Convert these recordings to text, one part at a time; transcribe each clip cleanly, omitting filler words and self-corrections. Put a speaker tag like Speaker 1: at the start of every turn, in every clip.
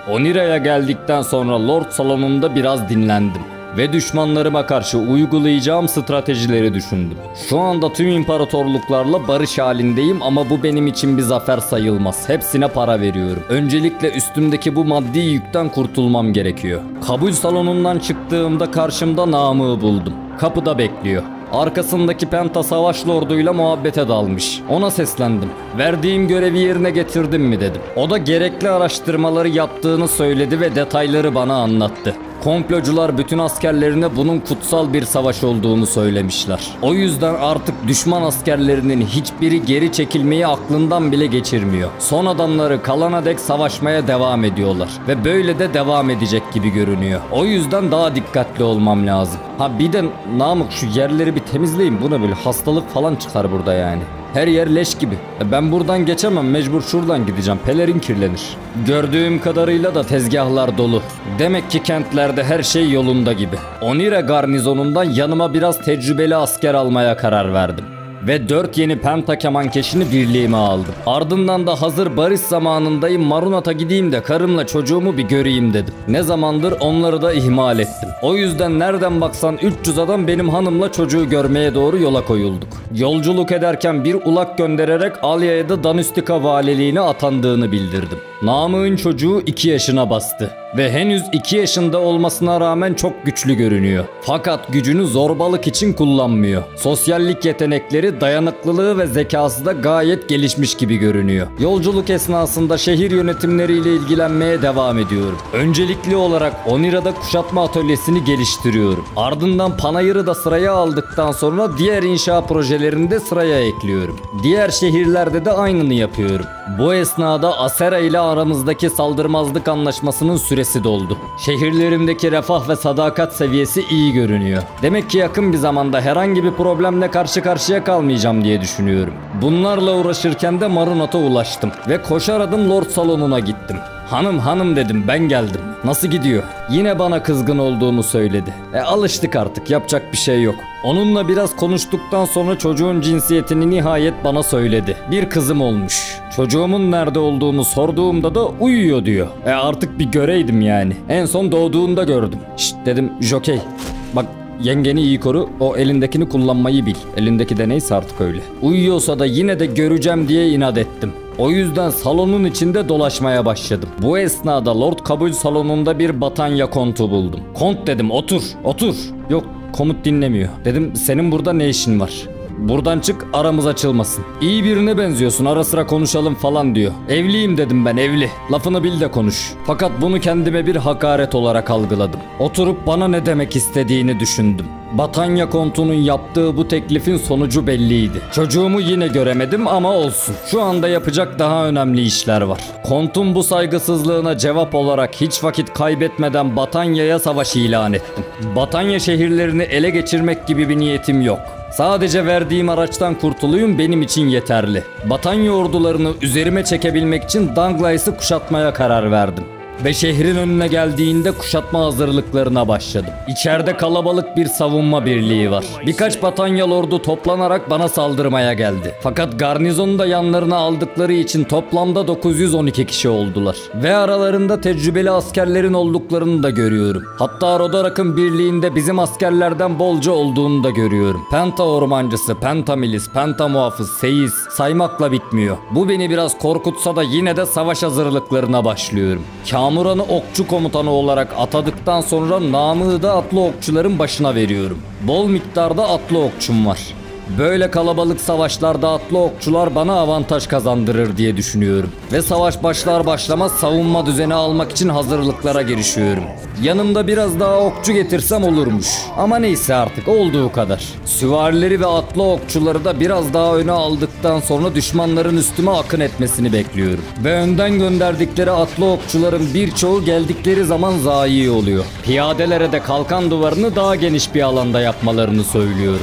Speaker 1: Onira'ya geldikten sonra Lord salonunda biraz dinlendim ve düşmanlarıma karşı uygulayacağım stratejileri düşündüm. Şu anda tüm imparatorluklarla barış halindeyim ama bu benim için bir zafer sayılmaz. Hepsine para veriyorum. Öncelikle üstümdeki bu maddi yükten kurtulmam gerekiyor. Kabul salonundan çıktığımda karşımda Namık'ı buldum. Kapıda bekliyor. Arkasındaki Penta savaş lorduyla muhabbete dalmış. Ona seslendim. Verdiğim görevi yerine getirdim mi dedim. O da gerekli araştırmaları yaptığını söyledi ve detayları bana anlattı. Komplocular bütün askerlerine bunun kutsal bir savaş olduğunu söylemişler. O yüzden artık düşman askerlerinin hiçbiri geri çekilmeyi aklından bile geçirmiyor. Son adamları kalana dek savaşmaya devam ediyorlar. Ve böyle de devam edecek gibi görünüyor. O yüzden daha dikkatli olmam lazım. Ha bir de Namık şu yerleri bir temizleyin. Bu ne böyle, hastalık falan çıkar burada yani. Her yer leş gibi. Ben buradan geçemem, mecbur şuradan gideceğim. Pelerin kirlenir. Gördüğüm kadarıyla da tezgahlar dolu. Demek ki kentlerde her şey yolunda gibi. Onira garnizonundan yanıma biraz tecrübeli asker almaya karar verdim. Ve 4 yeni penta kemankeşini birliğime aldım. Ardından da hazır barış zamanındayım, Marunat'a gideyim de karımla çocuğumu bir göreyim dedim. Ne zamandır onları da ihmal ettim. O yüzden nereden baksan 300 adam benim hanımla çocuğu görmeye doğru yola koyulduk. Yolculuk ederken bir ulak göndererek Alya'ya da Danustika valiliğine atandığını bildirdim. Namık'ın çocuğu 2 yaşına bastı. Ve henüz 2 yaşında olmasına rağmen çok güçlü görünüyor. Fakat gücünü zorbalık için kullanmıyor. Sosyallik yetenekleri, dayanıklılığı ve zekası da gayet gelişmiş gibi görünüyor. Yolculuk esnasında şehir yönetimleriyle ilgilenmeye devam ediyorum. Öncelikli olarak Onira'da kuşatma atölyesini geliştiriyorum. Ardından Panayır'ı da sıraya aldıktan sonra diğer inşa projelerini de sıraya ekliyorum. Diğer şehirlerde de aynını yapıyorum. Bu esnada Asera ile aramızdaki saldırmazlık anlaşmasının süresi doldu. Şehirlerimdeki refah ve sadakat seviyesi iyi görünüyor. Demek ki yakın bir zamanda herhangi bir problemle karşı karşıya kalmayacağım diye düşünüyorum. Bunlarla uğraşırken de Marunat'a ulaştım ve koşar adım Lord salonuna gittim. Hanım dedim, ben geldim. Nasıl gidiyor? Yine bana kızgın olduğunu söyledi. Alıştık artık, yapacak bir şey yok. Onunla biraz konuştuktan sonra çocuğun cinsiyetini nihayet bana söyledi. Bir kızım olmuş. Çocuğumun nerede olduğunu sorduğumda da uyuyor diyor. Artık bir göreydim yani. En son doğduğunda gördüm. Şşt dedim, jokey. Bak, yengeni iyi koru, o elindekini kullanmayı bil. Elindeki de neyse artık öyle. Uyuyorsa da yine de göreceğim diye inat ettim. O yüzden salonun içinde dolaşmaya başladım. Bu esnada Lord Kabul salonunda bir Batanya kontu buldum. Kont dedim, otur. Yok, komut dinlemiyor. Dedim, senin burada ne işin var? Buradan çık, aramız açılmasın. İyi birine benziyorsun, ara sıra konuşalım falan diyor. Evliyim dedim ben, evli. Lafını bil de konuş. Fakat bunu kendime bir hakaret olarak algıladım. Oturup bana ne demek istediğini düşündüm. Batanya kontunun yaptığı bu teklifin sonucu belliydi. Çocuğumu yine göremedim ama olsun. Şu anda yapacak daha önemli işler var. Kontun bu saygısızlığına cevap olarak hiç vakit kaybetmeden Batanya'ya savaş ilan ettim. Batanya şehirlerini ele geçirmek gibi bir niyetim yok. Sadece verdiğim araçtan kurtulayım, benim için yeterli. Batanya ordularını üzerime çekebilmek için Danglais'i kuşatmaya karar verdim. Ve şehrin önüne geldiğinde kuşatma hazırlıklarına başladım. İçeride kalabalık bir savunma birliği var. Birkaç Batanyalı ordu toplanarak bana saldırmaya geldi. Fakat garnizonu da yanlarına aldıkları için toplamda 912 kişi oldular. Ve aralarında tecrübeli askerlerin olduklarını da görüyorum. Hatta Rodarak'ın birliğinde bizim askerlerden bolca olduğunu da görüyorum. Penta ormancısı, Penta milis, Penta muhafız, seyis saymakla bitmiyor. Bu beni biraz korkutsa da yine de savaş hazırlıklarına başlıyorum. Kamuran'ı okçu komutanı olarak atadıktan sonra Namık'ı da atlı okçuların başına veriyorum. Bol miktarda atlı okçum var. Böyle kalabalık savaşlarda atlı okçular bana avantaj kazandırır diye düşünüyorum. Ve savaş başlar başlamaz savunma düzeni almak için hazırlıklara girişiyorum. Yanımda biraz daha okçu getirsem olurmuş. Ama neyse artık, olduğu kadar. Süvarileri ve atlı okçuları da biraz daha öne aldıktan sonra düşmanların üstüme akın etmesini bekliyorum. Ve önden gönderdikleri atlı okçuların birçoğu geldikleri zaman zayi oluyor. Piyadelere de kalkan duvarını daha geniş bir alanda yapmalarını söylüyorum.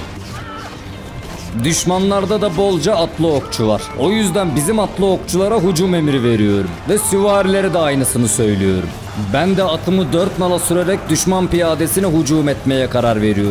Speaker 1: Düşmanlarda da bolca atlı okçu var. O yüzden bizim atlı okçulara hücum emri veriyorum. Ve süvarilere de aynısını söylüyorum. Ben de atımı 4 nala sürerek düşman piyadesine hücum etmeye karar veriyorum.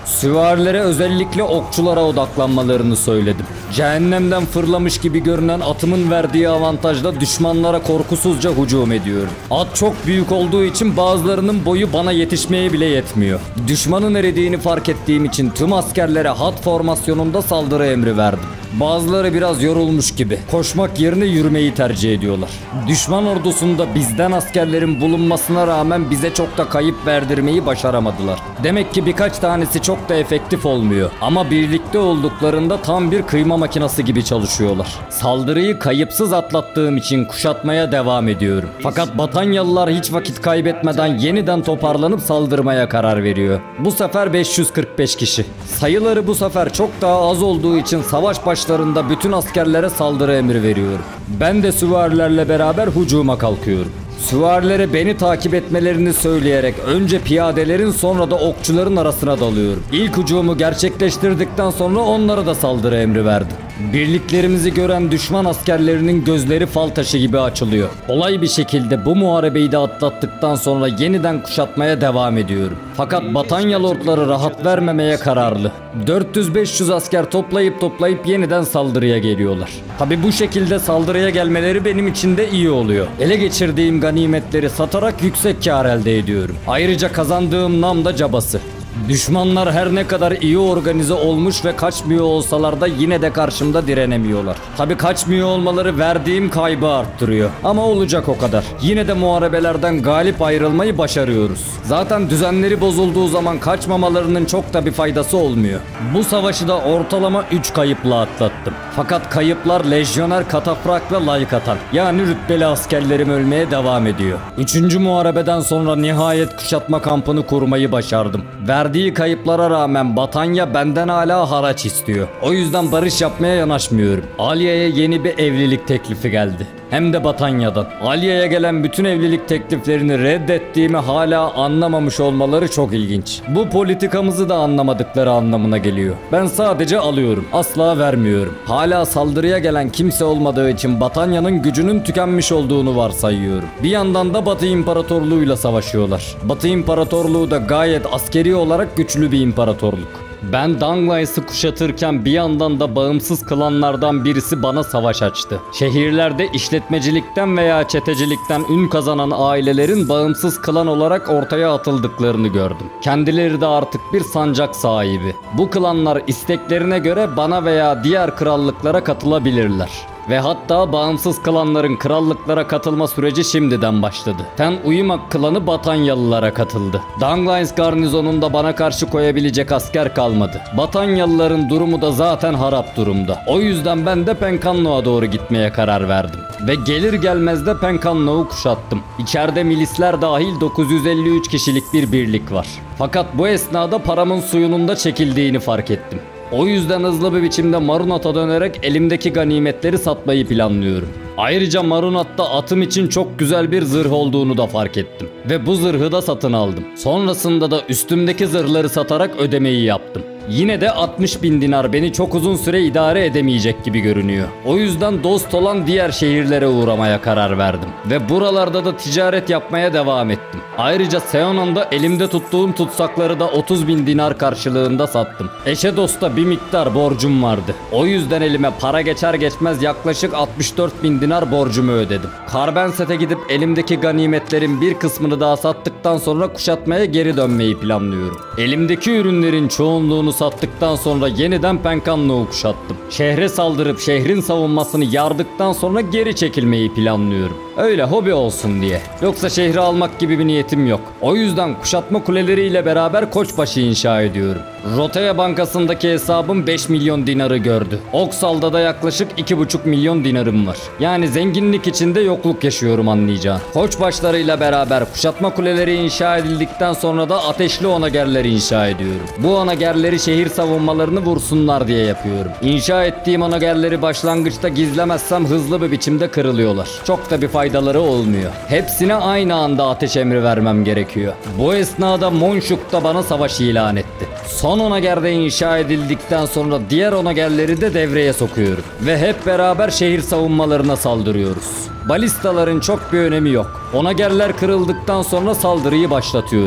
Speaker 1: Süvarilere, özellikle okçulara odaklanmalarını söyledim. Cehennemden fırlamış gibi görünen atımın verdiği avantajla düşmanlara korkusuzca hücum ediyorum. At çok büyük olduğu için bazılarının boyu bana yetişmeye bile yetmiyor. Düşmanın eridiğini fark ettiğim için tüm askerlere hat formasyonunda saldırı emri verdim. Bazıları biraz yorulmuş gibi. Koşmak yerine yürümeyi tercih ediyorlar. Düşman ordusunda bizden askerlerin bulunmasına rağmen bize çok da kayıp verdirmeyi başaramadılar. Demek ki birkaç tanesi çok da efektif olmuyor. Ama birlikte olduklarında tam bir kıyma makinesi gibi çalışıyorlar. Saldırıyı kayıpsız atlattığım için kuşatmaya devam ediyorum. Fakat Batanyalılar hiç vakit kaybetmeden yeniden toparlanıp saldırmaya karar veriyor. Bu sefer 545 kişi. Sayıları bu sefer çok daha az olduğu için savaş başlarında bütün askerlere saldırı emri veriyorum. Ben de süvarilerle beraber hücuma kalkıyorum. Süvarilere beni takip etmelerini söyleyerek önce piyadelerin sonra da okçuların arasına dalıyorum. İlk hücumu gerçekleştirdikten sonra onlara da saldırı emri verdim. Birliklerimizi gören düşman askerlerinin gözleri fal taşı gibi açılıyor. Kolay bir şekilde bu muharebeyi de atlattıktan sonra yeniden kuşatmaya devam ediyorum. Fakat Batanya lordları rahat vermemeye kararlı. 400-500 asker toplayıp yeniden saldırıya geliyorlar. Tabi bu şekilde saldırıya gelmeleri benim için de iyi oluyor. Ele geçirdiğim ganimetleri satarak yüksek kar elde ediyorum. Ayrıca kazandığım nam da cabası. Düşmanlar her ne kadar iyi organize olmuş ve kaçmıyor olsalar da yine de karşımda direnemiyorlar. Tabi kaçmıyor olmaları verdiğim kaybı arttırıyor. Ama olacak o kadar. Yine de muharebelerden galip ayrılmayı başarıyoruz. Zaten düzenleri bozulduğu zaman kaçmamalarının çok da bir faydası olmuyor. Bu savaşı da ortalama 3 kayıpla atlattım. Fakat kayıplar lejyoner, katafrak ve laykatan. Yani rütbeli askerlerim ölmeye devam ediyor. 3. muharebeden sonra nihayet kuşatma kampını kurmayı başardım. Verdiği kayıplara rağmen Batanya benden hala haraç istiyor. O yüzden barış yapmaya yanaşmıyorum. Alya'ya yeni bir evlilik teklifi geldi. Hem de Batanya'dan. Alya'ya gelen bütün evlilik tekliflerini reddettiğimi hala anlamamış olmaları çok ilginç. Bu politikamızı da anlamadıkları anlamına geliyor. Ben sadece alıyorum. Asla vermiyorum. Hala saldırıya gelen kimse olmadığı için Batanya'nın gücünün tükenmiş olduğunu varsayıyorum. Bir yandan da Batı İmparatorluğu'yla savaşıyorlar. Batı İmparatorluğu da gayet askeri olarak güçlü bir imparatorluk. Ben Danglais'i kuşatırken bir yandan da bağımsız klanlardan birisi bana savaş açtı. Şehirlerde işletmecilikten veya çetecilikten ün kazanan ailelerin bağımsız klan olarak ortaya atıldıklarını gördüm. Kendileri de artık bir sancak sahibi. Bu klanlar isteklerine göre bana veya diğer krallıklara katılabilirler. Ve hatta bağımsız klanların krallıklara katılma süreci şimdiden başladı. Ten Uyumak klanı Batanyalılara katıldı. Danglais garnizonunda bana karşı koyabilecek asker kalmadı. Batanyalıların durumu da zaten harap durumda. O yüzden ben de Penkanno'a doğru gitmeye karar verdim. Ve gelir gelmez de Penkanno'yu kuşattım. İçeride milisler dahil 953 kişilik bir birlik var. Fakat bu esnada paramın suyunun da çekildiğini fark ettim. O yüzden hızlı bir biçimde Marunat'a dönerek elimdeki ganimetleri satmayı planlıyorum. Ayrıca Marunat'ta atım için çok güzel bir zırh olduğunu da fark ettim. Ve bu zırhı da satın aldım. Sonrasında da üstümdeki zırhları satarak ödemeyi yaptım. Yine de 60.000 dinar beni çok uzun süre idare edemeyecek gibi görünüyor. O yüzden dost olan diğer şehirlere uğramaya karar verdim. Ve buralarda da ticaret yapmaya devam ettim. Ayrıca Seonan'da elimde tuttuğum tutsakları da 30.000 dinar karşılığında sattım. Eşe dosta bir miktar borcum vardı. O yüzden elime para geçer geçmez yaklaşık 64.000 dinar borcumu ödedim. Karbenset'e gidip elimdeki ganimetlerin bir kısmını daha sattıktan sonra kuşatmaya geri dönmeyi planlıyorum. Elimdeki ürünlerin çoğunluğunu sattıktan sonra yeniden Penkanno'yu kuşattım. Şehre saldırıp şehrin savunmasını yardıktan sonra geri çekilmeyi planlıyorum. Öyle hobi olsun diye. Yoksa şehri almak gibi bir niyetim yok. O yüzden kuşatma kuleleriyle beraber Koçbaşı inşa ediyorum. Rotaya Bankası'ndaki hesabım 5 milyon dinarı gördü. Oksal'da da yaklaşık 2,5 milyon dinarım var. Yani zenginlik içinde yokluk yaşıyorum anlayacağın. Koçbaşlarıyla beraber kuşatma kuleleri inşa edildikten sonra da ateşli onagerler inşa ediyorum. Bu onagerleri şehir savunmalarını vursunlar diye yapıyorum. İnşa ettiğim onagerleri başlangıçta gizlemezsem hızlı bir biçimde kırılıyorlar. Çok da bir faydaları olmuyor. Hepsine aynı anda ateş emri vermem gerekiyor. Bu esnada Monşuk da bana savaş ilan etti. Son onager de inşa edildikten sonra diğer onagerleri de devreye sokuyorum. Ve hep beraber şehir savunmalarına saldırıyoruz. Balistaların çok bir önemi yok. Onagerler kırıldıktan sonra saldırıyı başlatıyorum.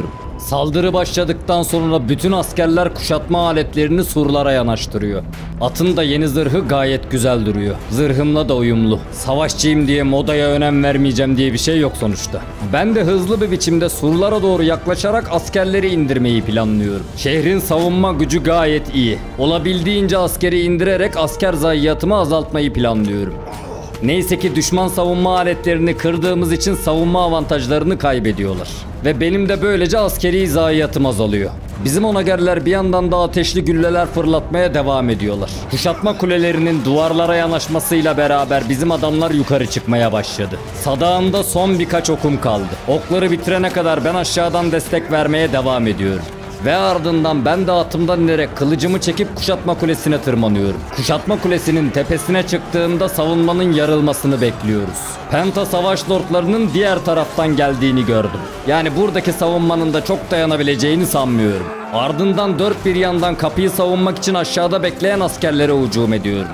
Speaker 1: Saldırı başladıktan sonra bütün askerler kuşatma aletlerini surlara yanaştırıyor. Atın da yeni zırhı gayet güzel duruyor. Zırhımla da uyumlu. Savaşçıyım diye modaya önem vermeyeceğim diye bir şey yok sonuçta. Ben de hızlı bir biçimde surlara doğru yaklaşarak askerleri indirmeyi planlıyorum. Şehrin savunma gücü gayet iyi. Olabildiğince askeri indirerek asker zayiatımı azaltmayı planlıyorum. Neyse ki düşman savunma aletlerini kırdığımız için savunma avantajlarını kaybediyorlar. Ve benim de böylece askeri zayiatım azalıyor. Bizim onagerler bir yandan da ateşli gülleler fırlatmaya devam ediyorlar. Kuşatma kulelerinin duvarlara yanaşmasıyla beraber bizim adamlar yukarı çıkmaya başladı. Sadağımda son birkaç okum kaldı. Okları bitirene kadar ben aşağıdan destek vermeye devam ediyorum. Ve ardından ben de atımdan inerek kılıcımı çekip kuşatma kulesine tırmanıyorum. Kuşatma kulesinin tepesine çıktığımda savunmanın yarılmasını bekliyoruz. Penta savaş lordlarının diğer taraftan geldiğini gördüm. Yani buradaki savunmanın da çok dayanabileceğini sanmıyorum. Ardından dört bir yandan kapıyı savunmak için aşağıda bekleyen askerlere hücum ediyorum.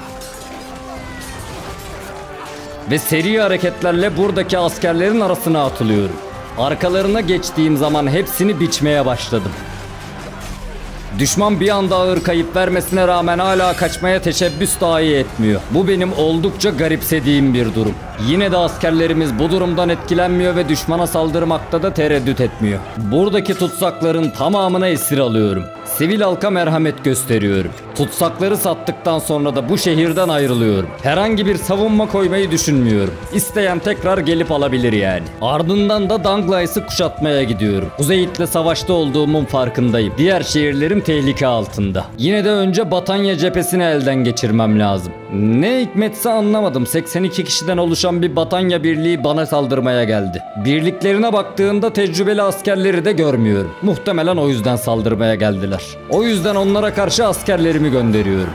Speaker 1: Ve seri hareketlerle buradaki askerlerin arasına atılıyorum. Arkalarına geçtiğim zaman hepsini biçmeye başladım. Düşman bir anda ağır kayıp vermesine rağmen hala kaçmaya teşebbüs dahi etmiyor. Bu benim oldukça garipsediğim bir durum. Yine de askerlerimiz bu durumdan etkilenmiyor ve düşmana saldırmakta da tereddüt etmiyor. Buradaki tutsakların tamamını esir alıyorum. Sivil halka merhamet gösteriyorum. Tutsakları sattıktan sonra da bu şehirden ayrılıyorum. Herhangi bir savunma koymayı düşünmüyorum. İsteyen tekrar gelip alabilir yani. Ardından da Danglais'i kuşatmaya gidiyorum. Kuzeyit'le savaşta olduğumun farkındayım. Diğer şehirlerim tehlike altında. Yine de önce Batanya cephesini elden geçirmem lazım. Ne hikmetse anlamadım. 82 kişiden oluşan bir Batanya birliği bana saldırmaya geldi. Birliklerine baktığımda tecrübeli askerleri de görmüyorum. Muhtemelen o yüzden saldırmaya geldiler. O yüzden onlara karşı askerlerimi gönderiyorum.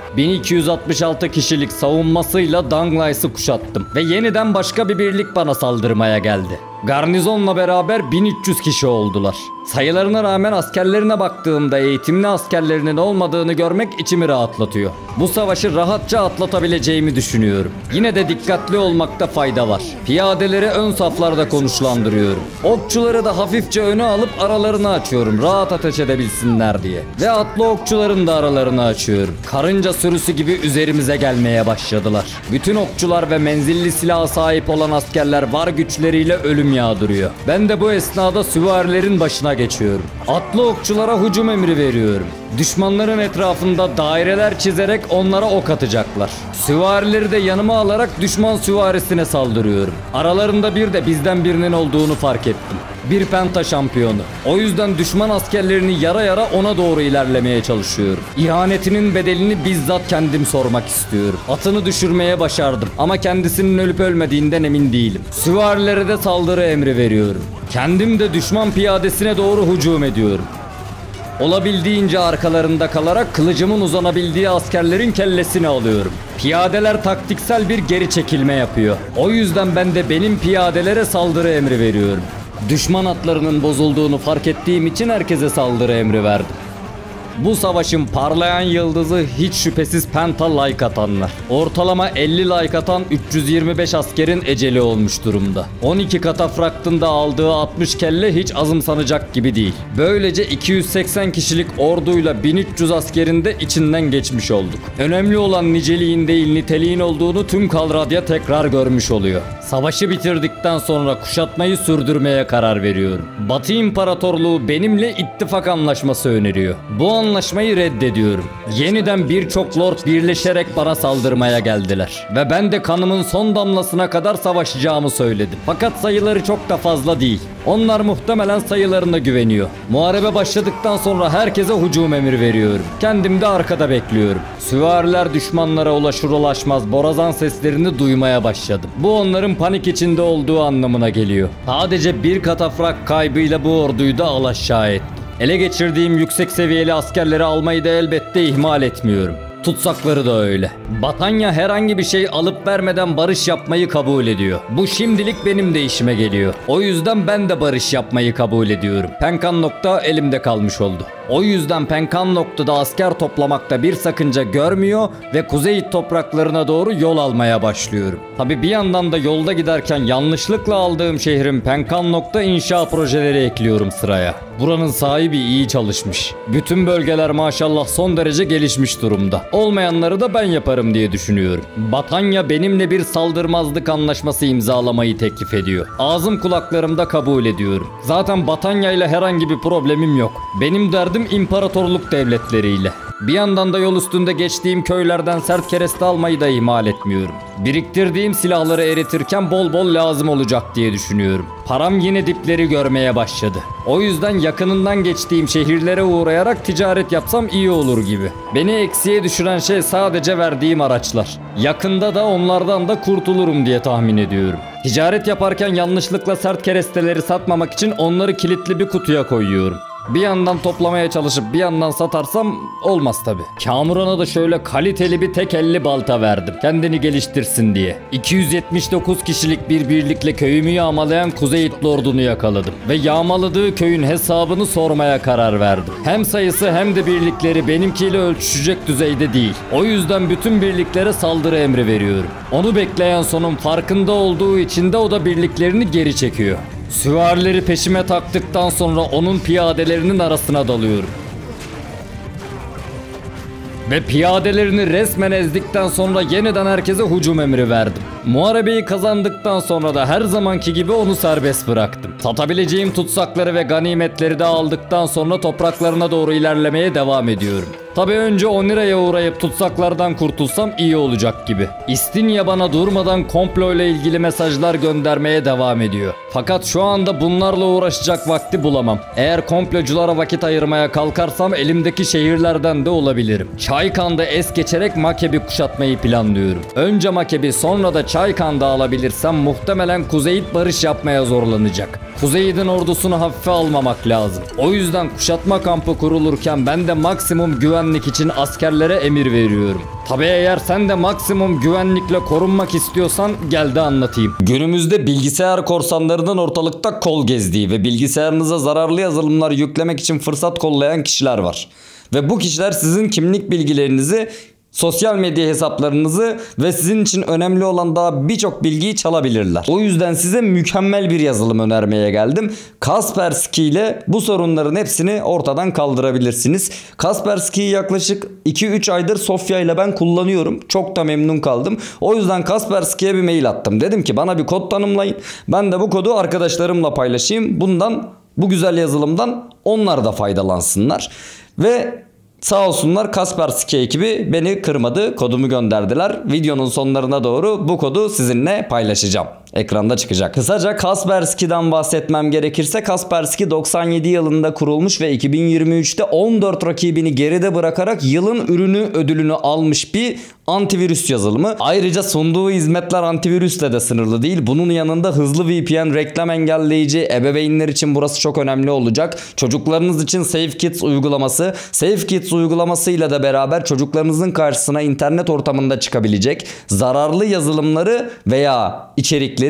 Speaker 1: 1266 kişilik savunmasıyla Danglais'i kuşattım. Ve yeniden başka bir birlik bana saldırmaya geldi. Garnizonla beraber 1300 kişi oldular. Sayılarına rağmen askerlerine baktığımda eğitimli askerlerinin olmadığını görmek içimi rahatlatıyor. Bu savaşı rahatça atlatabileceğimi düşünüyorum. Yine de dikkatli olmakta fayda var. Piyadeleri ön saflarda konuşlandırıyorum. Okçuları da hafifçe öne alıp aralarını açıyorum. Rahat ateş edebilsinler diye. Ve atlı okçuların da aralarını açıyorum. Karınca sürüsü gibi üzerimize gelmeye başladılar. Bütün okçular ve menzilli silaha sahip olan askerler var güçleriyle ölüm yağdırıyor. Ben de bu esnada süvarilerin başına geçiyorum. Atlı okçulara hücum emri veriyorum. Düşmanların etrafında daireler çizerek onlara ok atacaklar. Süvarileri de yanıma alarak düşman süvarisine saldırıyorum. Aralarında bir de bizden birinin olduğunu fark ettim. Bir penta şampiyonu. O yüzden düşman askerlerini yara yara ona doğru ilerlemeye çalışıyorum. İhanetinin bedelini bizzat kendim sormak istiyorum. Atını düşürmeye başardım ama kendisinin ölüp ölmediğinden emin değilim. Süvarilere de saldırı emri veriyorum. Kendim de düşman piyadesine doğru hücum ediyorum. Olabildiğince arkalarında kalarak kılıcımın uzanabildiği askerlerin kellesini alıyorum. Piyadeler taktiksel bir geri çekilme yapıyor. O yüzden ben de benim piyadelere saldırı emri veriyorum. Düşman atlarının bozulduğunu fark ettiğim için herkese saldırı emri verdim. Bu savaşın parlayan yıldızı hiç şüphesiz Penta like atanlar. Ortalama 50 like atan 325 askerin eceli olmuş durumda. 12 katafraktın da aldığı 60 kelle hiç azımsanacak gibi değil. Böylece 280 kişilik orduyla 1300 askerin de içinden geçmiş olduk. Önemli olan niceliğin değil niteliğin olduğunu tüm Kalradya tekrar görmüş oluyor. Savaşı bitirdikten sonra kuşatmayı sürdürmeye karar veriyorum. Batı İmparatorluğu benimle ittifak anlaşması öneriyor. Bu anlaşmayı reddediyorum. Yeniden birçok lord birleşerek bana saldırmaya geldiler. Ve ben de kanımın son damlasına kadar savaşacağımı söyledim. Fakat sayıları çok da fazla değil. Onlar muhtemelen sayılarına güveniyor. Muharebe başladıktan sonra herkese hücum emri veriyorum. Kendim de arkada bekliyorum. Süvariler düşmanlara ulaşır ulaşmaz borazan seslerini duymaya başladım. Bu onların panik içinde olduğu anlamına geliyor. Sadece bir katafrak kaybıyla bu orduyu da alaşağı ettim. Ele geçirdiğim yüksek seviyeli askerleri almayı da elbette ihmal etmiyorum. Tutsakları da öyle. Batanya herhangi bir şey alıp vermeden barış yapmayı kabul ediyor. Bu şimdilik benim de işime geliyor. O yüzden ben de barış yapmayı kabul ediyorum. Penkan nokta elimde kalmış oldu. O yüzden Penkan noktada asker toplamakta bir sakınca görmüyor ve Kuzey topraklarına doğru yol almaya başlıyorum. Tabi bir yandan da yolda giderken yanlışlıkla aldığım şehrin Penkan nokta inşa projeleri ekliyorum sıraya. Buranın sahibi iyi çalışmış. Bütün bölgeler maşallah son derece gelişmiş durumda. Olmayanları da ben yaparım diye düşünüyorum. Batanya benimle bir saldırmazlık anlaşması imzalamayı teklif ediyor. Ağzım kulaklarımda kabul ediyorum. Zaten Batanya ile herhangi bir problemim yok. Benim derdim imparatorluk devletleriyle. Bir yandan da yol üstünde geçtiğim köylerden sert kereste almayı da ihmal etmiyorum. Biriktirdiğim silahları eritirken bol bol lazım olacak diye düşünüyorum. Param yine dipleri görmeye başladı. O yüzden yakınından geçtiğim şehirlere uğrayarak ticaret yapsam iyi olur gibi. Beni eksiye düşüren şey sadece verdiğim araçlar. Yakında da onlardan da kurtulurum diye tahmin ediyorum. Ticaret yaparken yanlışlıkla sert keresteleri satmamak için onları kilitli bir kutuya koyuyorum. Bir yandan toplamaya çalışıp bir yandan satarsam olmaz tabi. Kamuran'a da şöyle kaliteli bir tek elli balta verdim. Kendini geliştirsin diye. 279 kişilik bir birlikle köyümü yağmalayan Kuzey İtli ordunu yakaladım. Ve yağmaladığı köyün hesabını sormaya karar verdim. Hem sayısı hem de birlikleri benimkiyle ölçüşecek düzeyde değil. O yüzden bütün birliklere saldırı emri veriyorum. Onu bekleyen sonun farkında olduğu için de o da birliklerini geri çekiyor. Süvarileri peşime taktıktan sonra onun piyadelerinin arasına dalıyorum. Ve piyadelerini resmen ezdikten sonra yeniden herkese hücum emri verdim. Muharebeyi kazandıktan sonra da her zamanki gibi onu serbest bıraktım. Satabileceğim tutsakları ve ganimetleri de aldıktan sonra topraklarına doğru ilerlemeye devam ediyorum. Tabi önce Onira'ya uğrayıp tutsaklardan kurtulsam iyi olacak gibi. İstinye bana durmadan komplo ile ilgili mesajlar göndermeye devam ediyor. Fakat şu anda bunlarla uğraşacak vakti bulamam. Eğer komploculara vakit ayırmaya kalkarsam elimdeki şehirlerden de olabilirim. Çaykan'da es geçerek Makebi kuşatmayı planlıyorum. Önce Makebi sonra da Çaykan'da alabilirsem muhtemelen Kuzeyit barış yapmaya zorlanacak. Kuzeyit'in ordusunu hafife almamak lazım. O yüzden kuşatma kampı kurulurken ben de maksimum güvenlik için askerlere emir veriyorum. Tabi eğer sen de maksimum güvenlikle korunmak istiyorsan gel de anlatayım. Günümüzde bilgisayar korsanlarının ortalıkta kol gezdiği ve bilgisayarınıza zararlı yazılımlar yüklemek için fırsat kollayan kişiler var. Ve bu kişiler sizin kimlik bilgilerinizi, sosyal medya hesaplarınızı ve sizin için önemli olan daha birçok bilgiyi çalabilirler. O yüzden size mükemmel bir yazılım önermeye geldim. Kaspersky ile bu sorunların hepsini ortadan kaldırabilirsiniz. Kaspersky'yi yaklaşık 2-3 aydır Sofya ile ben kullanıyorum. Çok da memnun kaldım. O yüzden Kaspersky'ye bir mail attım. Dedim ki bana bir kod tanımlayın. Ben de bu kodu arkadaşlarımla paylaşayım. Bu güzel yazılımdan onlar da faydalansınlar. Ve sağ olsunlar Kaspersky ekibi beni kırmadı. Kodumu gönderdiler. Videonun sonlarına doğru bu kodu sizinle paylaşacağım. Ekranda çıkacak. Kısaca Kaspersky'den bahsetmem gerekirse Kaspersky 97 yılında kurulmuş ve 2023'te 14 rakibini geride bırakarak yılın ürünü ödülünü almış bir antivirüs yazılımı. Ayrıca sunduğu hizmetler antivirüsle de sınırlı değil. Bunun yanında hızlı VPN, reklam engelleyici, ebeveynler için burası çok önemli olacak. Çocuklarınız için SafeKids uygulaması. SafeKids uygulamasıyla da beraber çocuklarınızın karşısına internet ortamında çıkabilecek zararlı yazılımları veya içerikleri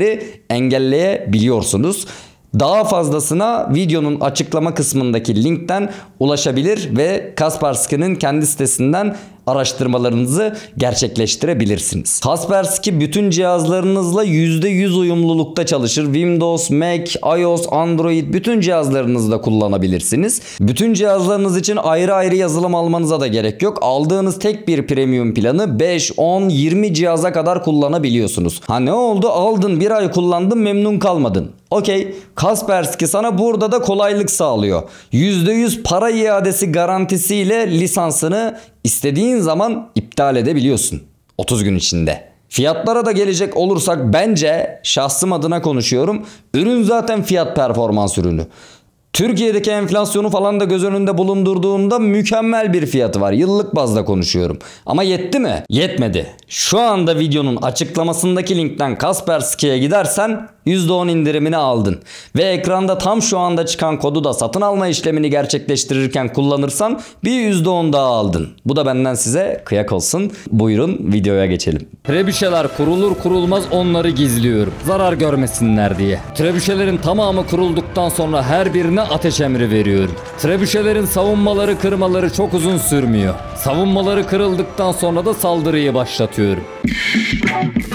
Speaker 1: engelleyebiliyorsunuz. Daha fazlasına videonun açıklama kısmındaki linkten ulaşabilir ve Kaspersky'nin kendi sitesinden araştırmalarınızı gerçekleştirebilirsiniz. Kaspersky bütün cihazlarınızla %100 uyumlulukta çalışır. Windows, Mac, iOS, Android bütün cihazlarınızda kullanabilirsiniz. Bütün cihazlarınız için ayrı ayrı yazılım almanıza da gerek yok. Aldığınız tek bir premium planı 5, 10, 20 cihaza kadar kullanabiliyorsunuz. Ha ne oldu? Aldın, bir ay kullandın, memnun kalmadın. Okey. Kaspersky sana burada da kolaylık sağlıyor. %100 para iadesi garantisiyle lisansını İstediğin zaman iptal edebiliyorsun 30 gün içinde. Fiyatlara da gelecek olursak bence şahsım adına konuşuyorum. Ürün zaten fiyat performans ürünü. Türkiye'deki enflasyonu falan da göz önünde bulundurduğunda mükemmel bir fiyatı var. Yıllık bazda konuşuyorum. Ama yetti mi? Yetmedi. Şu anda videonun açıklamasındaki linkten Kaspersky'ye gidersen %10 indirimini aldın. Ve ekranda tam şu anda çıkan kodu da satın alma işlemini gerçekleştirirken kullanırsan bir %10 daha aldın. Bu da benden size kıyak olsun. Buyurun videoya geçelim. Trebüşeler kurulur kurulmaz onları gizliyorum. Zarar görmesinler diye. Trebüşelerin tamamı kurulduktan sonra her birine ateş emri veriyorum. Trebüşelerin savunmaları kırmaları çok uzun sürmüyor. Savunmaları kırıldıktan sonra da saldırıyı başlatıyorum.